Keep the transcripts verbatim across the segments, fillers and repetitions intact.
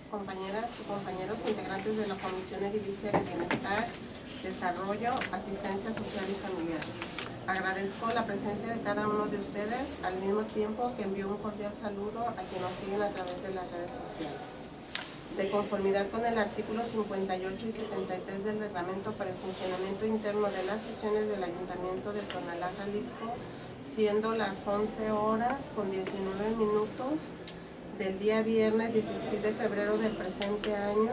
compañeras y compañeros integrantes de la Comisión Edilicia de Bienestar, Desarrollo, Asistencia Social y Familiar. Agradezco la presencia de cada uno de ustedes, al mismo tiempo que envío un cordial saludo a quienes nos siguen a través de las redes sociales. De conformidad con el artículo cincuenta y ocho y setenta y tres del Reglamento para el Funcionamiento Interno de las Sesiones del Ayuntamiento de Tonalá, Jalisco, siendo las once horas con diecinueve minutos del día viernes dieciséis de febrero del presente año,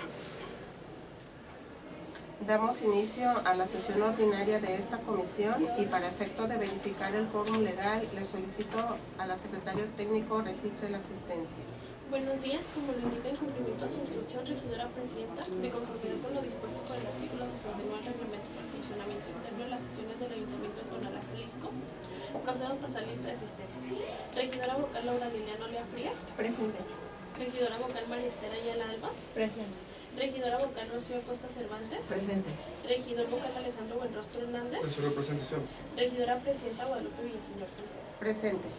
damos inicio a la sesión ordinaria de esta comisión y para efecto de verificar el quórum legal, le solicito a la secretario técnico registre la asistencia. Buenos días, como lo indica en cumplimiento a su instrucción, regidora presidenta, de conformidad con lo dispuesto por el artículo sesenta y nueve del Reglamento para el Funcionamiento Interno de las Sesiones del Ayuntamiento de Tonalá, Jalisco, procedo a pasar lista de asistencia. Regidora vocal Laura Liliana Olea Frías. Presente. Regidora vocal María Esther Ayala Alba. Presente. Regidora vocal Rocío Acosta Cervantes. Presente. Regidor vocal Alejandro Buenrostro Hernández. En su representación. Regidora presidenta Guadalupe Villaseñor Fonseca. Presente.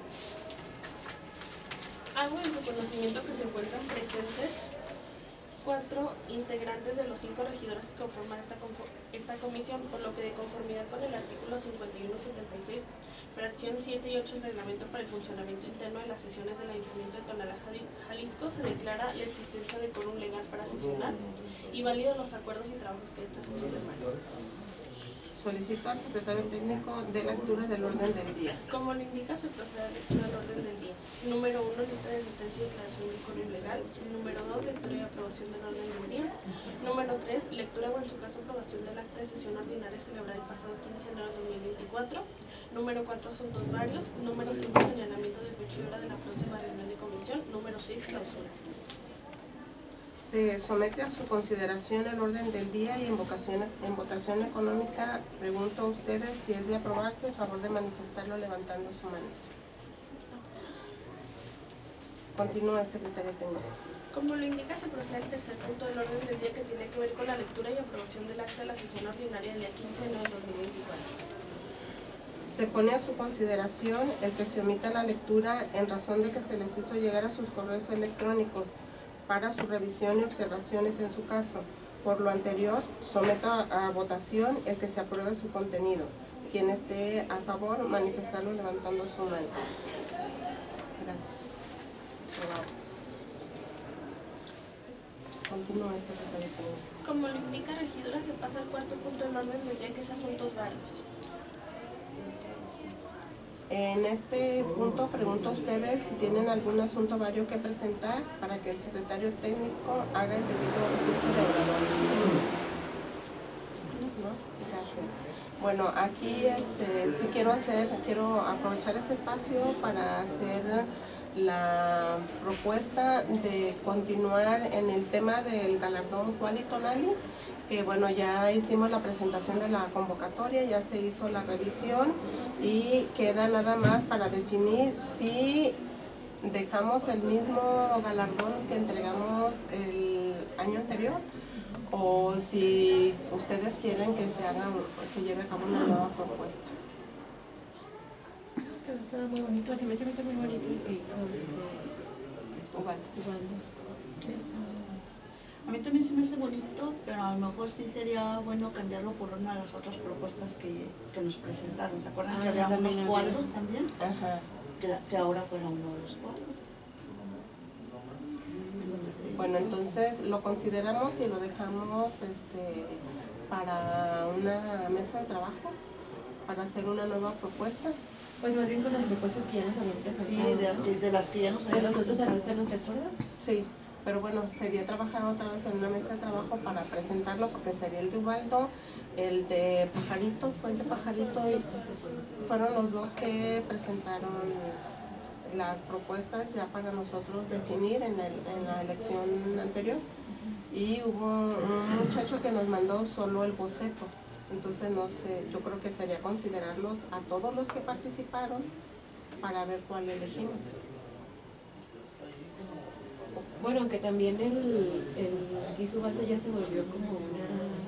Hago en su conocimiento que se encuentran presentes cuatro integrantes de los cinco regidores que conforman esta, esta comisión, por lo que de conformidad con el artículo cincuenta y uno setenta y seis, fracción siete y ocho del Reglamento para el Funcionamiento Interno de las Sesiones del Ayuntamiento de Tonalá, Jalisco, se declara la existencia de quórum legal para sesionar y válidos los acuerdos y trabajos que esta sesión demanda. Solicito al secretario técnico de lectura del orden del día. Como lo indica, se procede a lectura del orden del día. Número uno, lista de asistencia y declaración de quórum legal. Número dos, lectura y aprobación del orden del día. Número tres, lectura o en su caso aprobación del acta de sesión ordinaria celebrada el pasado quince de enero de dos mil veinticuatro. Número cuatro, asuntos varios. Número cinco, señalamiento de fecha y hora de la próxima reunión de comisión. Número seis, clausura. Se somete a su consideración el orden del día y en, vocación, en votación económica pregunto a ustedes si es de aprobarse, a favor de manifestarlo levantando su mano. Continúa, secretaria técnica. Como lo indica, se procede al tercer punto del orden del día que tiene que ver con la lectura y aprobación del acta de la sesión ordinaria del día quince de enero de dos mil veinticuatro. Se pone a su consideración el que se omita la lectura en razón de que se les hizo llegar a sus correos electrónicos para su revisión y observaciones en su caso. Por lo anterior, someto a, a votación el que se apruebe su contenido. Quien esté a favor, manifestarlo levantando su mano. Gracias. Continúe, secretario. Como lo indica, regidora, se pasa al cuarto punto del orden del día, que es asuntos varios. En este punto pregunto a ustedes si tienen algún asunto vario que presentar para que el secretario técnico haga el debido registro de oradores. ¿No? Gracias. Bueno, aquí este, sí quiero hacer, quiero aprovechar este espacio para hacer la propuesta de continuar en el tema del galardón Quali Tonali, que bueno, ya hicimos la presentación de la convocatoria, ya se hizo la revisión y queda nada más para definir si dejamos el mismo galardón que entregamos el año anterior o si ustedes quieren que se haga, se lleve a cabo una nueva propuesta. Estaba muy bonito, se me hace muy bonito el que hizo este Ubaldo. Ubaldo. A mí también se me hace bonito, pero a lo mejor sí sería bueno cambiarlo por una de las otras propuestas que, que nos presentaron. ¿Se acuerdan Ah, que había unos había. cuadros también? Ajá. Que, que ahora fuera uno de los cuadros. Bueno, entonces lo consideramos y lo dejamos este, para una mesa de trabajo, para hacer una nueva propuesta. Pues más bien con las propuestas que ya nos habían presentado. Sí, de las que, de las que ya nos ¿De habían los otros presentado. se nos acuerdan? Sí, pero bueno, sería trabajar otra vez en una mesa de trabajo para presentarlo, porque sería el de Ubaldo, el de Pajarito, fue el de Pajarito y fueron los dos que presentaron las propuestas ya para nosotros definir en, el, en la elección anterior. Y hubo un muchacho que nos mandó solo el boceto. Entonces, no sé, yo creo que sería considerarlos a todos los que participaron para ver cuál elegimos. Bueno, aunque también el, el aquí Ubaldo ya se volvió como una...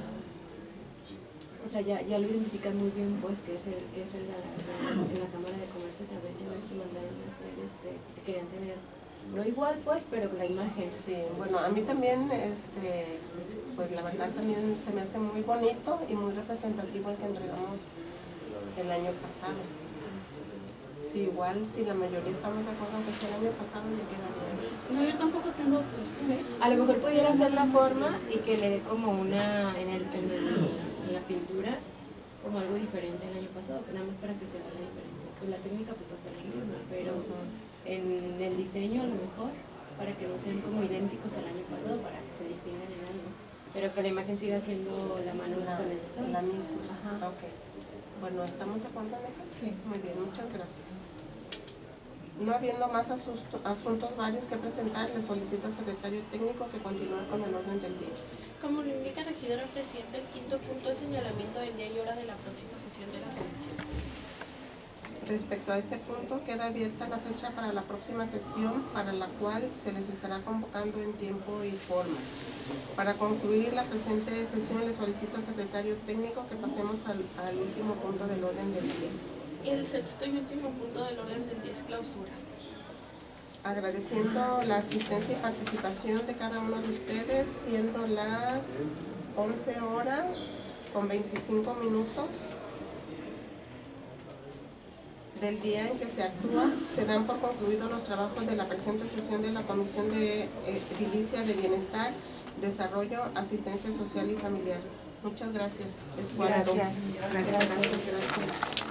O sea, ya, ya lo identifican muy bien, pues, que es el que es el de la, de la Cámara de Comercio también. Ya ves que mandaron a hacer, este, que querían tener no igual pues, pero la imagen. Sí, bueno, a mí también, este, pues la verdad también se me hace muy bonito y muy representativo el que entregamos el año pasado. Sí, igual si la mayoría estamos de acuerdo que sea el año pasado ya quedaría así. No, yo tampoco tengo objeción. Sí. A lo mejor pudiera hacer la forma y que le dé como una, en, el, en, el, en la pintura, como algo diferente al año pasado, que nada más para que se vea la diferencia. Pues la técnica pues va a ser la misma, pero en el diseño a lo mejor, para que no sean como idénticos al año pasado, para que se distingan en algo. Pero que la imagen siga siendo la mano La, con el sol. la misma. Ajá. Ok. Bueno, ¿estamos de acuerdo en eso? Sí. Muy bien, muchas gracias. No habiendo más asusto, asuntos varios que presentar, le solicito al secretario técnico que continúe con el orden del día. Como lo indica el regidor al presidente, el quinto punto es señalamiento del día y hora de la próxima sesión de la comisión. Respecto a este punto, queda abierta la fecha para la próxima sesión, para la cual se les estará convocando en tiempo y forma. Para concluir la presente sesión, le solicito al secretario técnico que pasemos al, al último punto del orden del día. El sexto y último punto del orden del día es clausura. Agradeciendo la asistencia y participación de cada uno de ustedes, siendo las once horas con veinticinco minutos del día en que se actúa, se dan por concluidos los trabajos de la presente sesión de la Comisión de eh, Edilicia de Bienestar, Desarrollo, Asistencia Social y Familiar. Muchas gracias. Gracias. Gracias. Gracias. Gracias.